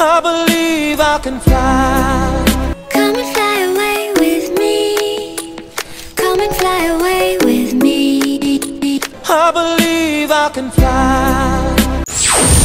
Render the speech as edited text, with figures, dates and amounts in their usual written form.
I believe I can fly. Come and fly away with me. Come and fly away with me. I believe I can fly.